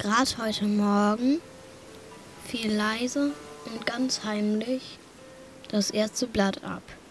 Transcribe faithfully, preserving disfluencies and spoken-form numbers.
Gerade heute Morgen fiel leise und ganz heimlich das erste Blatt ab.